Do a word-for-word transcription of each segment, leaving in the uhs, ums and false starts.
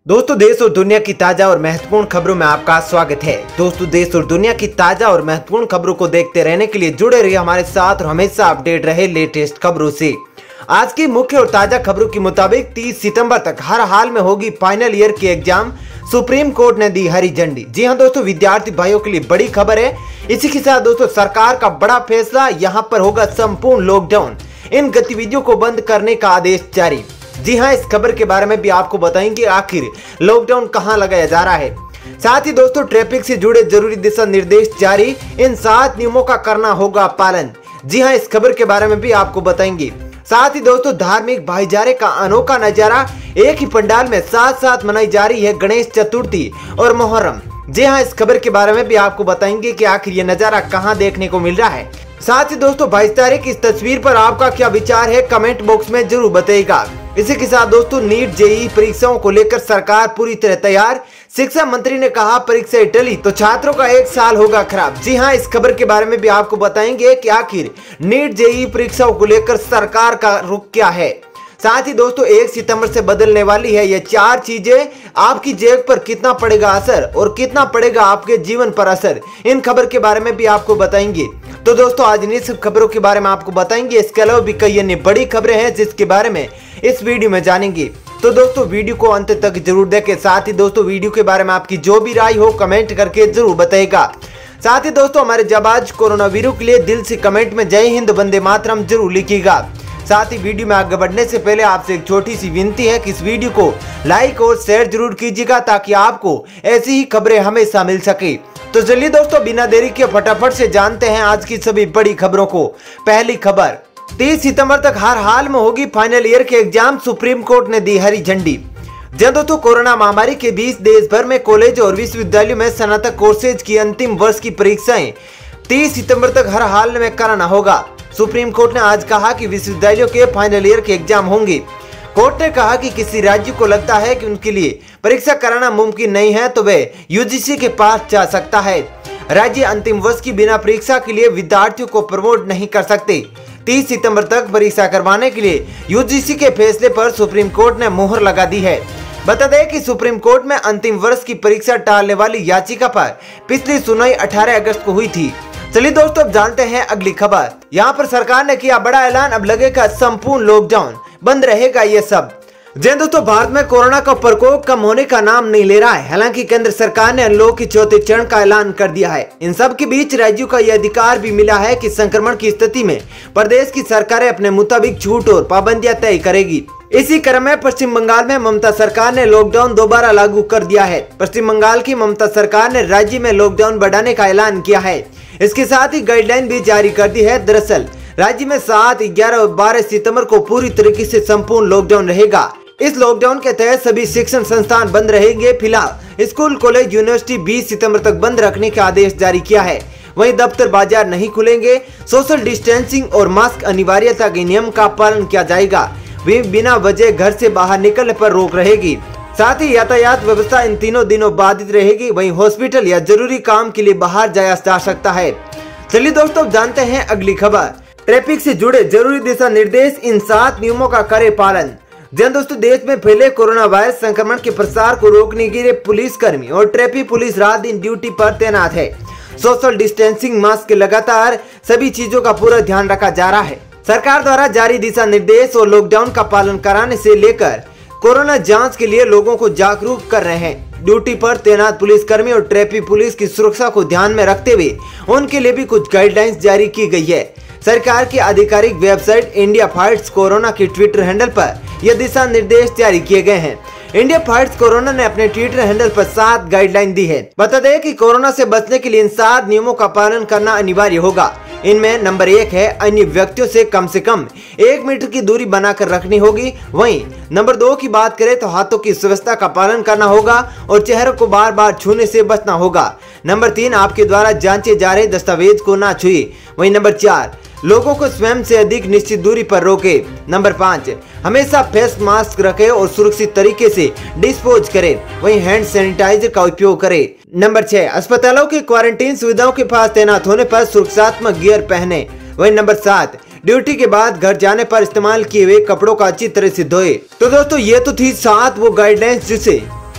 दोस्तों, देश और दुनिया की ताजा और महत्वपूर्ण खबरों में आपका स्वागत है। दोस्तों, देश और दुनिया की ताजा और महत्वपूर्ण खबरों को देखते रहने के लिए जुड़े रहिए हमारे साथ और हमेशा अपडेट रहे लेटेस्ट खबरों से। आज की मुख्य और ताजा खबरों के मुताबिक तीस सितंबर तक हर हाल में होगी फाइनल ईयर की एग्जाम, सुप्रीम कोर्ट ने दी हरी झंडी। जी हां दोस्तों, विद्यार्थी भाइयों के लिए बड़ी खबर है। इसी के साथ दोस्तों, सरकार का बड़ा फैसला, यहाँ पर होगा संपूर्ण लॉकडाउन, इन गतिविधियों को बंद करने का आदेश जारी। जी हां, इस खबर के बारे में भी आपको बताएंगे आखिर लॉकडाउन कहां लगाया जा रहा है। साथ ही दोस्तों, ट्रैफिक से जुड़े जरूरी दिशा निर्देश जारी, इन सात नियमों का करना होगा पालन। जी हां, इस खबर के बारे में भी आपको बताएंगे। साथ ही दोस्तों, धार्मिक भाईचारे का अनोखा नजारा, एक ही पंडाल में साथ साथ मनाई जा रही है गणेश चतुर्थी और मुहर्रम। जी हां, इस खबर के बारे में भी आपको बताएंगे कि आखिर ये नजारा कहां देखने को मिल रहा है। साथ ही दोस्तों, बाईस तारीख इस तस्वीर पर आपका क्या विचार है, कमेंट बॉक्स में जरूर बताइएगा। इसी के साथ दोस्तों, नीट जेईई परीक्षाओं को लेकर सरकार पूरी तरह तैयार। शिक्षा मंत्री ने कहा परीक्षा टली तो छात्रों का एक साल होगा खराब। जी हां, इस खबर के बारे में भी आपको बताएंगे कि आखिर नीट जेईई परीक्षाओं को लेकर सरकार का रुख क्या है। साथ ही दोस्तों, एक सितंबर से बदलने वाली है ये चार चीजें, आपकी जेब पर कितना पड़ेगा असर और कितना पड़ेगा आपके जीवन पर असर, इन खबर के बारे में भी आपको बताएंगे। तो दोस्तों, आज इन सब खबरों के बारे में आपको बताएंगे। इसके अलावा भी कई अन्य बड़ी खबरें हैं जिसके बारे में इस वीडियो में जानेंगे। तो दोस्तों, वीडियो को अंत तक जरूर देखें। साथ ही दोस्तों, वीडियो के बारे में आपकी जो भी राय हो कमेंट करके जरूर बताइएगा। साथ ही दोस्तों, हमारे जाबाज कोरोना वीरों के लिए दिल से कमेंट में जय हिंद वंदे मातरम जरूर लिखिएगा। साथ ही वीडियो में आगे बढ़ने से पहले आपसे एक छोटी सी विनती है कि इस वीडियो को लाइक और शेयर जरूर कीजिएगा ताकि आपको ऐसी ही खबरें हमेशा मिल सके। तो चलिए दोस्तों, बिना देरी के फटाफट से जानते हैं आज की सभी बड़ी खबरों को। पहली खबर, तीस सितंबर तक हर हाल में होगी फाइनल ईयर के एग्जाम, सुप्रीम कोर्ट ने दी हरी झंडी। जब दोस्तों, कोरोना महामारी के बीच देश भर में कॉलेज और विश्वविद्यालयों में स्नातक कोर्सेज की अंतिम वर्ष की परीक्षाएं तीस सितंबर तक हर हाल में कराना होगा। सुप्रीम कोर्ट ने आज कहा कि विश्वविद्यालयों के फाइनल ईयर के एग्जाम होंगे। कोर्ट ने कहा कि किसी राज्य को लगता है कि उनके लिए परीक्षा कराना मुमकिन नहीं है तो वे यूजीसी के पास जा सकता है। राज्य अंतिम वर्ष की बिना परीक्षा के लिए विद्यार्थियों को प्रमोट नहीं कर सकते। तीस सितंबर तक परीक्षा करवाने के लिए यूजीसी के फैसले पर सुप्रीम कोर्ट ने मुहर लगा दी है। बता दें कि सुप्रीम कोर्ट में अंतिम वर्ष की परीक्षा टालने वाली याचिका पर पिछली सुनवाई अठारह अगस्त को हुई थी। चलिए दोस्तों, अब जानते हैं अगली खबर। यहाँ पर सरकार ने किया बड़ा ऐलान, अब लगेगा संपूर्ण लॉकडाउन, बंद रहेगा ये सब। जी दोस्तों, भारत में कोरोना का प्रकोप कम होने का नाम नहीं ले रहा है। हालांकि केंद्र सरकार ने अनलॉक के चौथे चरण का ऐलान कर दिया है। इन सब के बीच राज्यों का यह अधिकार भी मिला है कि संक्रमण की स्थिति में प्रदेश की सरकारें अपने मुताबिक छूट और पाबंदियां तय करेगी। इसी क्रम में पश्चिम बंगाल में ममता सरकार ने लॉकडाउन दोबारा लागू कर दिया है। पश्चिम बंगाल की ममता सरकार ने राज्य में लॉकडाउन बढ़ाने का ऐलान किया है। इसके साथ ही गाइडलाइन भी जारी कर दी है। दरअसल राज्य में सात, ग्यारह और बारह सितंबर को पूरी तरीके से संपूर्ण लॉकडाउन रहेगा। इस लॉकडाउन के तहत सभी शिक्षण संस्थान बंद रहेंगे। फिलहाल स्कूल, कॉलेज, यूनिवर्सिटी बीस सितंबर तक बंद रखने का आदेश जारी किया है। वहीं दफ्तर, बाजार नहीं खुलेंगे। सोशल डिस्टेंसिंग और मास्क अनिवार्यता के नियम का पालन किया जाएगा। बिना वजह घर से बाहर निकलने पर रोक रहेगी। साथ ही यातायात व्यवस्था इन तीनों दिनों बाधित रहेगी। वहीं हॉस्पिटल या जरूरी काम के लिए बाहर जाया जा सकता है। चलिए दोस्तों, जानते हैं अगली खबर। ट्रैफिक से जुड़े जरूरी दिशा निर्देश, इन सात नियमों का करे पालन। जन दोस्तों, देश में फैले कोरोना वायरस संक्रमण के प्रसार को रोकने के लिए पुलिस कर्मी और ट्रैफिक पुलिस रात दिन ड्यूटी पर तैनात है। सोशल डिस्टेंसिंग, मास्क, लगातार सभी चीजों का पूरा ध्यान रखा जा रहा है। सरकार द्वारा जारी दिशा निर्देश और लॉकडाउन का पालन कराने से लेकर कोरोना जांच के लिए लोगों को जागरूक कर रहे हैं। ड्यूटी पर तैनात पुलिसकर्मी और ट्रैफिक पुलिस की सुरक्षा को ध्यान में रखते हुए उनके लिए भी कुछ गाइडलाइंस जारी की गई है। सरकार की आधिकारिक वेबसाइट इंडिया फाइट्स कोरोना के ट्विटर हैंडल पर यह दिशा निर्देश जारी किए गए हैं। इंडिया फाइट्स कोरोना ने अपने ट्विटर हैंडल पर सात गाइडलाइन दी है। बता दें कि कोरोना से बचने के लिए इन सात नियमों का पालन करना अनिवार्य होगा। इनमें नंबर एक है, अन्य व्यक्तियों से कम से कम एक मीटर की दूरी बनाकर रखनी होगी। वहीं नंबर दो की बात करें तो हाथों की स्वच्छता का पालन करना होगा और चेहरे को बार बार छूने से बचना होगा। नंबर तीन, आपके द्वारा जांचे जा रहे दस्तावेज को ना छुए। वहीं नंबर चार, लोगों को स्वयं से अधिक निश्चित दूरी पर रोके। नंबर पाँच, हमेशा फेस मास्क रखें और सुरक्षित तरीके से डिस्पोज करें। वहीं हैंड सैनिटाइजर का उपयोग करें। नंबर छह, अस्पतालों की क्वारंटीन सुविधाओं के पास तैनात होने पर सुरक्षात्मक गियर पहने। वहीं नंबर सात, ड्यूटी के बाद घर जाने पर इस्तेमाल किए हुए कपड़ों का अच्छी तरह से धोए। तो दोस्तों, ये तो थी सात वो गाइडलाइंस जिसे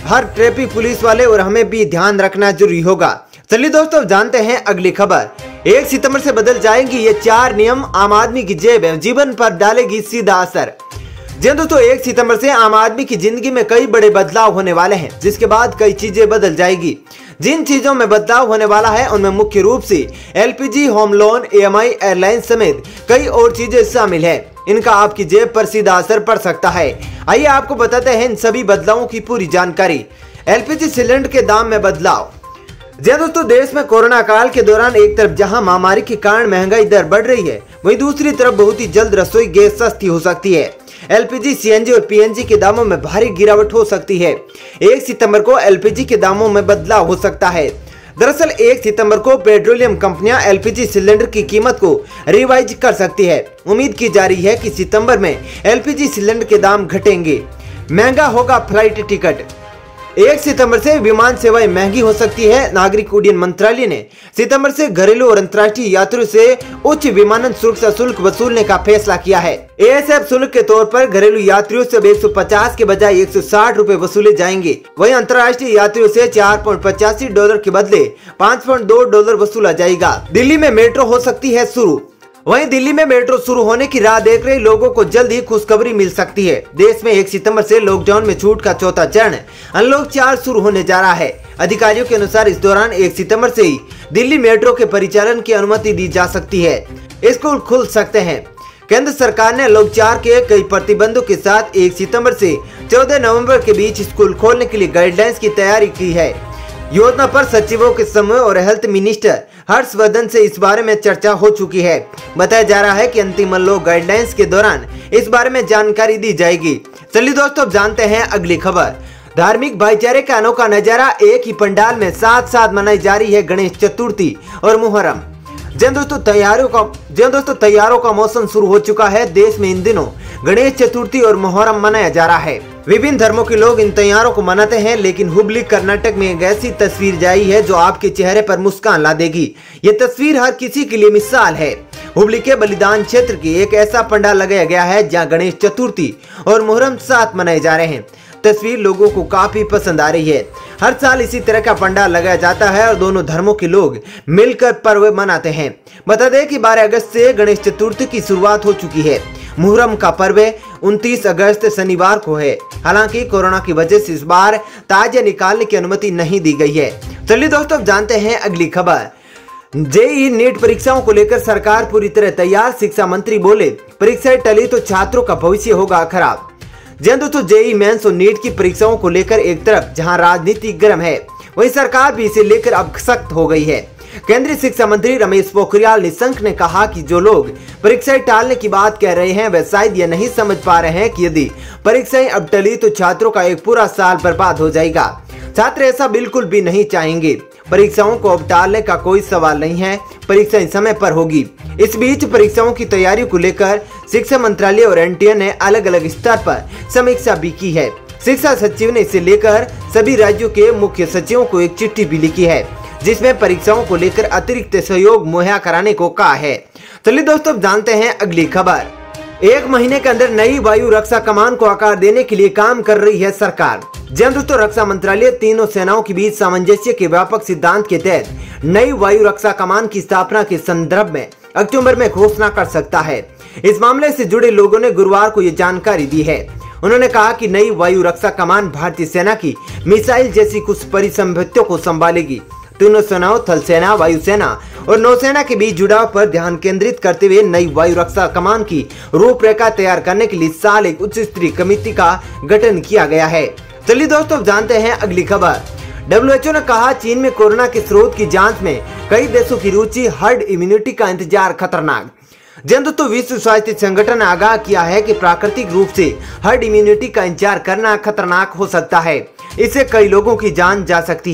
हर ट्रैफिक पुलिस वाले और हमें भी ध्यान रखना जरूरी होगा। चलिए दोस्तों जानते हैं अगली खबर। एक सितंबर से बदल जाएंगी ये चार नियम, आम आदमी की जेब जीवन पर डालेगी सीधा असर। जी दोस्तों, एक सितंबर से आम आदमी की जिंदगी में कई बड़े बदलाव होने वाले हैं, जिसके बाद कई चीजें बदल जाएगी। जिन चीजों में बदलाव होने वाला है उनमें मुख्य रूप से LPG, home loan, EMI, airline समेत कई और चीजें शामिल है। इनका आपकी जेब पर सीधा असर पड़ सकता है। आइए आपको बताते हैं इन सभी बदलावों की पूरी जानकारी। एलपीजी सिलेंडर के दाम में बदलाव। जी दोस्तों, देश में कोरोना काल के दौरान एक तरफ जहां महामारी के कारण महंगाई दर बढ़ रही है, वहीं दूसरी तरफ बहुत ही जल्द रसोई गैस सस्ती हो सकती है। एलपीजी, सीएनजी और पीएनजी के दामों में भारी गिरावट हो सकती है। एक सितंबर को एलपीजी के दामों में बदलाव हो सकता है। दरअसल एक सितंबर को पेट्रोलियम कंपनियां एलपीजी सिलेंडर की कीमत को रिवाइज कर सकती है। उम्मीद की जा रही है कि सितंबर में एलपीजी सिलेंडर के दाम घटेंगे। महंगा होगा फ्लाइट टिकट। एक सितंबर से विमान सेवाएं महंगी हो सकती है। नागरिक उड्डयन मंत्रालय ने सितंबर से घरेलू और अंतर्राष्ट्रीय यात्रियों से उच्च विमानन सुरक्षा शुल्क वसूलने का फैसला किया है। एएसएफ शुल्क के तौर पर घरेलू यात्रियों से एक सौ पचास के बजाय एक सौ साठ रुपए वसूले जाएंगे। वहीं अंतर्राष्ट्रीय यात्रियों से चार पॉइंट पचासी डॉलर के बदले पाँच पॉइंट दो डॉलर वसूला जाएगा। दिल्ली में मेट्रो हो सकती है शुरू। वहीं दिल्ली में मेट्रो शुरू होने की राह देख रहे लोगों को जल्द ही खुशखबरी मिल सकती है। देश में एक सितंबर से लॉकडाउन में छूट का चौथा चरण अनलॉक चार शुरू होने जा रहा है। अधिकारियों के अनुसार इस दौरान एक सितंबर से ही दिल्ली मेट्रो के परिचालन की अनुमति दी जा सकती है। स्कूल खुल सकते हैं। केंद्र सरकार ने अनलॉक चार के कई प्रतिबंधों के साथ एक सितंबर से चौदह नवंबर के बीच स्कूल खोलने के लिए गाइडलाइंस की तैयारी की है। योजना पर सचिवों के समूह और हेल्थ मिनिस्टर हर्षवर्धन से इस बारे में चर्चा हो चुकी है। बताया जा रहा है कि अंतिम अनलॉक गाइडलाइंस के दौरान इस बारे में जानकारी दी जाएगी। चलिए दोस्तों अब जानते हैं अगली खबर। धार्मिक भाईचारे का अनोखा नजारा, एक ही पंडाल में साथ साथ मनाई जा रही है गणेश चतुर्थी और मुहर्रम। जी दोस्तों तैयारियों का जी दोस्तों तैयारों का मौसम शुरू हो चुका है। देश में इन दिनों गणेश चतुर्थी और मुहर्रम मनाया जा रहा है। विभिन्न धर्मों के लोग इन त्योहारों को मनाते हैं, लेकिन हुबली कर्नाटक में एक ऐसी तस्वीर जाई है जो आपके चेहरे पर मुस्कान ला देगी। ये तस्वीर हर किसी के लिए मिसाल है। हुबली के बलिदान क्षेत्र की एक ऐसा पंडाल लगाया गया है जहाँ गणेश चतुर्थी और मुहर्रम साथ मनाए जा रहे हैं। तस्वीर लोगों को काफी पसंद आ रही है। हर साल इसी तरह का पंडाल लगाया जाता है और दोनों धर्मों के लोग मिलकर पर्व मनाते हैं। बता दें कि बारह अगस्त से गणेश चतुर्थी की शुरुआत हो चुकी है। मुहर्रम का पर्व उनतीस अगस्त शनिवार को है। हालांकि कोरोना की वजह से इस बार ताजिया निकालने की अनुमति नहीं दी गई है। चलिए दोस्तों अब जानते हैं अगली खबर। जेईई नीट परीक्षाओं को लेकर सरकार पूरी तरह तैयार, शिक्षा मंत्री बोले परीक्षाएं टली तो छात्रों का भविष्य होगा खराब। जी दोस्तों, जेईई मेंस और नीट की परीक्षाओं को लेकर एक तरफ जहां राजनीति गर्म है, वहीं सरकार भी इसे लेकर अब सख्त हो गई है। केंद्रीय शिक्षा मंत्री रमेश पोखरियाल निशंक ने कहा कि जो लोग परीक्षाएं टालने की बात कह रहे हैं वे शायद ये नहीं समझ पा रहे हैं कि यदि परीक्षाएं अब टली तो छात्रों का एक पूरा साल बर्बाद हो जाएगा। छात्र ऐसा बिल्कुल भी नहीं चाहेंगे। परीक्षाओं को अब टालने का कोई सवाल नहीं है, परीक्षाएं समय पर होगी। इस बीच परीक्षाओं की तैयारी को लेकर शिक्षा मंत्रालय और एनटीए ने अलग अलग स्तर पर समीक्षा भी की है। शिक्षा सचिव ने इसे लेकर सभी राज्यों के मुख्य सचिवों को एक चिट्ठी भी लिखी है, जिसमें परीक्षाओं को लेकर अतिरिक्त सहयोग मुहैया कराने को कहा है। चलिए दोस्तों जानते हैं अगली खबर। एक महीने के अंदर नई वायु रक्षा कमान को आकार देने के लिए काम कर रही है सरकार। जी दोस्तों, रक्षा मंत्रालय तीनों सेनाओं के बीच सामंजस्य के व्यापक सिद्धांत के तहत नई वायु रक्षा कमान की स्थापना के संदर्भ में अक्टूबर में घोषणा कर सकता है। इस मामले से जुड़े लोगों ने गुरुवार को ये जानकारी दी है। उन्होंने कहा कि नई वायु रक्षा कमान भारतीय सेना की मिसाइल जैसी कुछ परिसंपत्तियों को संभालेगी। तीनों सेनाओं थल सेना, वायुसेना और नौसेना के बीच जुड़ाव पर ध्यान केंद्रित करते हुए नई वायु रक्षा कमान की रूपरेखा तैयार करने के लिए साल एक उच्च स्तरीय कमेटी का गठन किया गया है। चलिए दोस्तों जानते हैं अगली खबर। डब्ल्यू एच ओ ने कहा चीन में कोरोना के स्रोत की जांच में कई देशों की रुचि, हर्ड इम्यूनिटी का इंतजार खतरनाक। जन दोस्तों, विश्व स्वास्थ्य संगठन ने आगाह किया है कि प्राकृतिक रूप से हर्ड इम्यूनिटी का इंतजार करना खतरनाक हो सकता है। इससे कई लोगों की जान जा सकती है।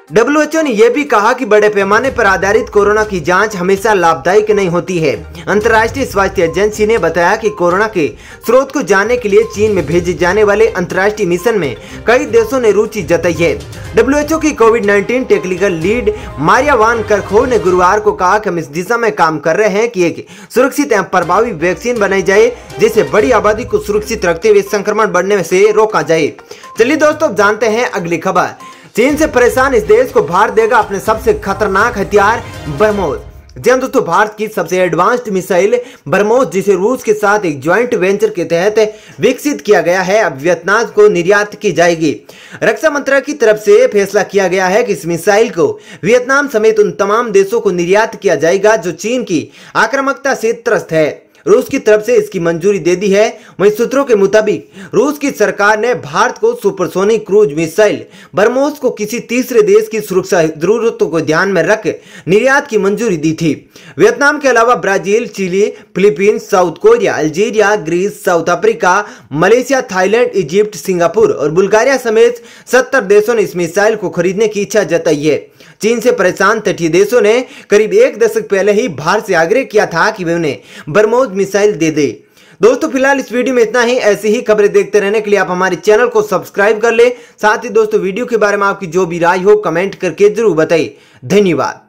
डब्ल्यू एच ओ ने यह भी कहा कि बड़े पैमाने पर आधारित कोरोना की जांच हमेशा लाभदायक नहीं होती है। अंतर्राष्ट्रीय स्वास्थ्य एजेंसी ने बताया कि कोरोना के स्रोत को जानने के लिए चीन में भेजे जाने वाले अंतर्राष्ट्रीय मिशन में कई देशों ने रुचि जताई है। डब्ल्यू एच ओ की COVID nineteen technical lead Maria Van Kerkhove ने गुरुवार को कहा कि हम इस दिशा में काम कर रहे हैं कि एक सुरक्षित एवं प्रभावी वैक्सीन बनाई जाए जिससे बड़ी आबादी को सुरक्षित रखते हुए संक्रमण बढ़ने से रोका जाए। चलिए दोस्तों, जानते हैं अगली खबर। चीन से परेशान इस देश को भारत देगा अपने सबसे खतरनाक हथियार ब्रह्मोस। जी हाँ दोस्तों, भारत की सबसे एडवांस्ड मिसाइल ब्रह्मोस, जिसे रूस के साथ एक ज्वाइंट वेंचर के तहत विकसित किया गया है, अब वियतनाम को निर्यात की जाएगी। रक्षा मंत्रालय की तरफ से फैसला किया गया है कि इस मिसाइल को वियतनाम समेत उन तमाम देशों को निर्यात किया जाएगा जो चीन की आक्रामकता से त्रस्त है। रूस की तरफ से इसकी मंजूरी दे दी है। वहीं सूत्रों के मुताबिक रूस की सरकार ने भारत को सुपरसोनिक क्रूज मिसाइल ब्रह्मोस को किसी तीसरे देश की सुरक्षा जरूरतों को ध्यान में रख निर्यात की मंजूरी दी थी। वियतनाम के अलावा Brazil, Chile, Philippines, South Korea, Algeria, Greece, South Africa, Malaysia, Thailand, Egypt, Singapore और बुल्गारिया समेत सत्तर देशों ने इस मिसाइल को खरीदने की इच्छा जताई है। चीन से परेशान तटीय देशों ने करीब एक दशक पहले ही भारत से आग्रह किया था कि वे उन्हें ब्रह्मोस मिसाइल दे दे। दोस्तों, फिलहाल इस वीडियो में इतना ही। ऐसी ही खबरें देखते रहने के लिए आप हमारे चैनल को सब्सक्राइब कर ले। साथ ही दोस्तों, वीडियो के बारे में आपकी जो भी राय हो कमेंट करके जरूर बताइए। धन्यवाद।